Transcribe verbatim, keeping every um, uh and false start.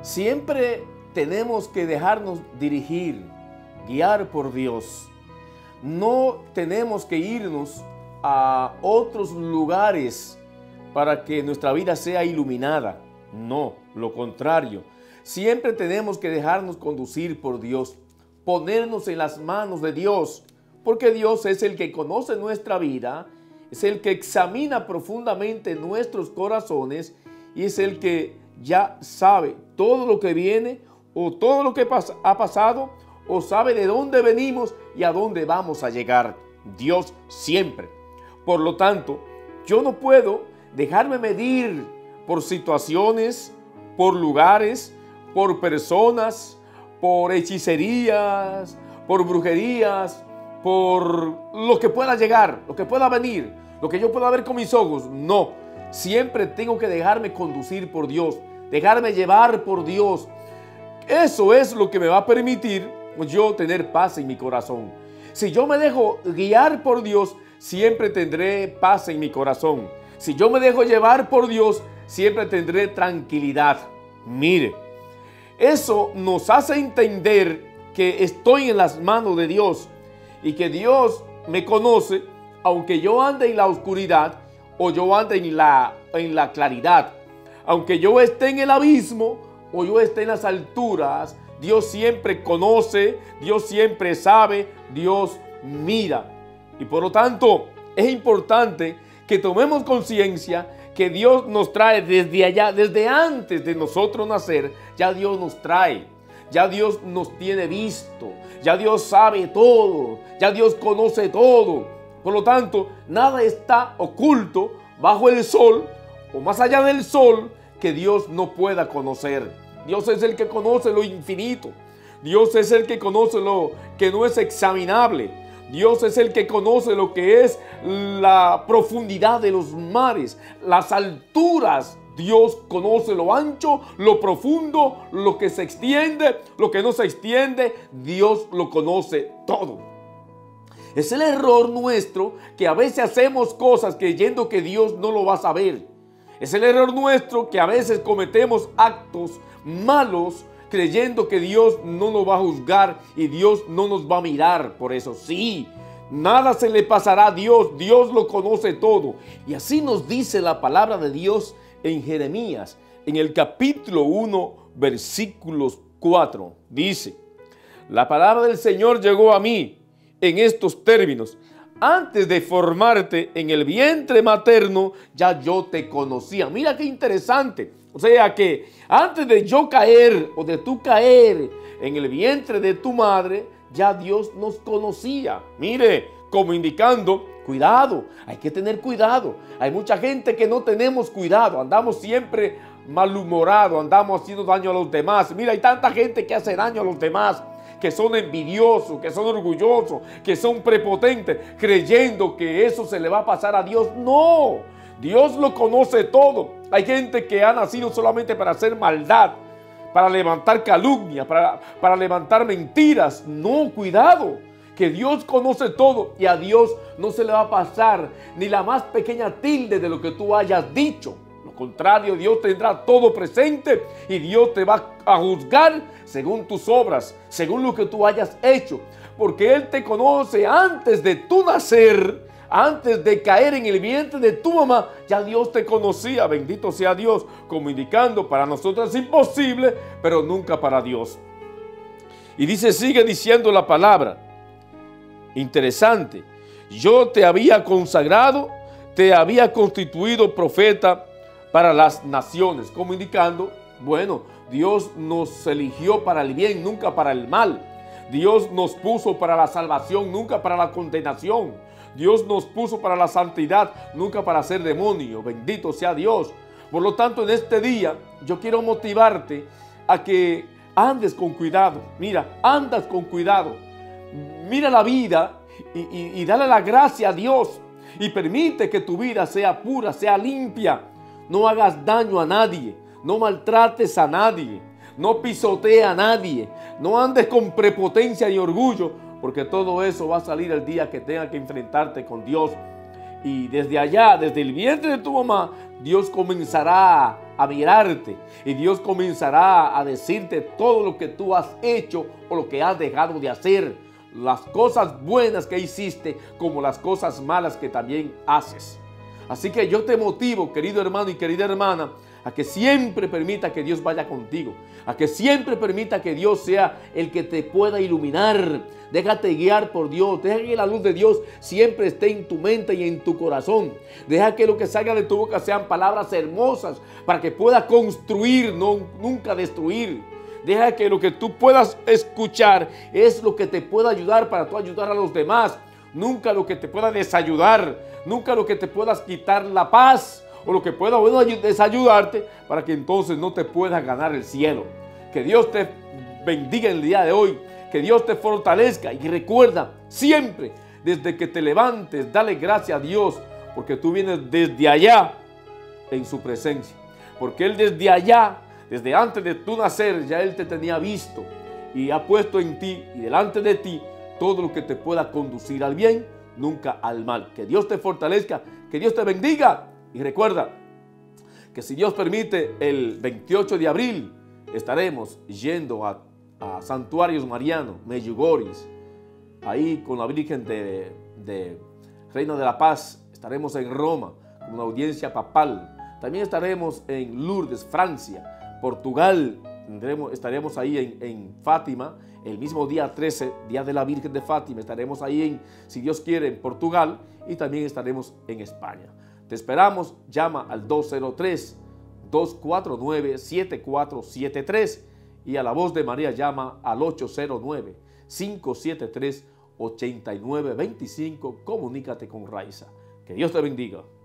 Siempre tenemos que dejarnos dirigir, guiar por Dios. No tenemos que irnos a otros lugares para que nuestra vida sea iluminada. No, lo contrario. Siempre tenemos que dejarnos conducir por Dios, ponernos en las manos de Dios, porque Dios es el que conoce nuestra vida, es el que examina profundamente nuestros corazones y es el que ya sabe todo lo que viene o todo lo que pas- ha pasado o sabe de dónde venimos y a dónde vamos a llegar. Dios siempre. Por lo tanto, yo no puedo dejarme medir por situaciones, por lugares, por personas, por hechicerías, por brujerías, por lo que pueda llegar, lo que pueda venir, lo que yo pueda ver con mis ojos. No, siempre tengo que dejarme conducir por Dios, dejarme llevar por Dios. Eso es lo que me va a permitir yo tener paz en mi corazón. Si yo me dejo guiar por Dios, siempre tendré paz en mi corazón. Si yo me dejo llevar por Dios, siempre tendré tranquilidad. Mire, eso nos hace entender que estoy en las manos de Dios y que Dios me conoce, aunque yo ande en la oscuridad o yo ande en la, en la claridad. Aunque yo esté en el abismo o yo esté en las alturas, Dios siempre conoce, Dios siempre sabe, Dios mira. Y por lo tanto, es importante que tomemos conciencia que Dios nos trae desde allá, desde antes de nosotros nacer, ya Dios nos trae, ya Dios nos tiene visto, ya Dios sabe todo, ya Dios conoce todo. Por lo tanto, nada está oculto bajo el sol o más allá del sol que Dios no pueda conocer. Dios es el que conoce lo infinito. Dios es el que conoce lo que no es examinable. Dios es el que conoce lo que es la profundidad de los mares, las alturas. Dios conoce lo ancho, lo profundo, lo que se extiende, lo que no se extiende. Dios lo conoce todo. Es el error nuestro que a veces hacemos cosas creyendo que Dios no lo va a saber. Es el error nuestro que a veces cometemos actos malos creyendo que Dios no nos va a juzgar y Dios no nos va a mirar. Por eso sí, nada se le pasará a Dios, Dios lo conoce todo. Y así nos dice la palabra de Dios en Jeremías, en el capítulo uno, versículos cuatro. Dice, la palabra del Señor llegó a mí en estos términos. Antes de formarte en el vientre materno, ya yo te conocía. Mira qué interesante. O sea que antes de yo caer o de tú caer en el vientre de tu madre, ya Dios nos conocía. Mire, como indicando, cuidado, hay que tener cuidado. Hay mucha gente que no tenemos cuidado, andamos siempre malhumorados, andamos haciendo daño a los demás. Mira, hay tanta gente que hace daño a los demás, que son envidiosos, que son orgullosos, que son prepotentes, creyendo que eso se le va a pasar a Dios. No, Dios lo conoce todo. Hay gente que ha nacido solamente para hacer maldad, para levantar calumnia, para, para levantar mentiras. No, cuidado, que Dios conoce todo y a Dios no se le va a pasar ni la más pequeña tilde de lo que tú hayas dicho. Lo contrario, Dios tendrá todo presente y Dios te va a juzgar según tus obras, según lo que tú hayas hecho, porque Él te conoce antes de tu nacer. Antes de caer en el vientre de tu mamá, ya Dios te conocía. Bendito sea Dios, como indicando, para nosotros es imposible, pero nunca para Dios. Y dice, sigue diciendo la palabra. Interesante. Yo te había consagrado, te había constituido profeta para las naciones. Como indicando, bueno, Dios nos eligió para el bien, nunca para el mal. Dios nos puso para la salvación, nunca para la condenación. Dios nos puso para la santidad, nunca para ser demonio. Bendito sea Dios. Por lo tanto, en este día, yo quiero motivarte a que andes con cuidado. Mira, andas con cuidado. Mira la vida y, y, y dale la gracia a Dios. Y permite que tu vida sea pura, sea limpia. No hagas daño a nadie. No maltrates a nadie. No pisotees a nadie. No andes con prepotencia y orgullo. Porque todo eso va a salir el día que tengas que enfrentarte con Dios. Y desde allá, desde el vientre de tu mamá, Dios comenzará a mirarte y Dios comenzará a decirte todo lo que tú has hecho o lo que has dejado de hacer, las cosas buenas que hiciste como las cosas malas que también haces. Así que yo te motivo, querido hermano y querida hermana, a que siempre permita que Dios vaya contigo, a que siempre permita que Dios sea el que te pueda iluminar. Déjate guiar por Dios, deja que la luz de Dios siempre esté en tu mente y en tu corazón. Deja que lo que salga de tu boca sean palabras hermosas para que puedas construir, no, nunca destruir. Deja que lo que tú puedas escuchar es lo que te pueda ayudar para tú ayudar a los demás. Nunca lo que te pueda desayudar, nunca lo que te puedas quitar la paz o lo que pueda bueno, desayudarte para que entonces no te puedas ganar el cielo. Que Dios te bendiga el día de hoy, que Dios te fortalezca y recuerda siempre, desde que te levantes, dale gracias a Dios porque tú vienes desde allá en su presencia. Porque Él desde allá, desde antes de tu nacer, ya Él te tenía visto y ha puesto en ti y delante de ti todo lo que te pueda conducir al bien, nunca al mal. Que Dios te fortalezca, que Dios te bendiga. Y recuerda que si Dios permite, el veintiocho de abril estaremos yendo a, a Santuarios Mariano, Medjugorje, ahí con la Virgen de, de Reina de la Paz. Estaremos en Roma con una audiencia papal. También estaremos en Lourdes, Francia, Portugal. Tendremos, estaremos ahí en, en Fátima, el mismo día trece, Día de la Virgen de Fátima. Estaremos ahí, en, si Dios quiere, en Portugal y también estaremos en España. Te esperamos, llama al dos cero tres, dos cuatro nueve, siete cuatro siete tres y a la voz de María llama al ocho cero nueve, cinco siete tres, ocho nueve dos cinco. Comunícate con Raiza. Que Dios te bendiga.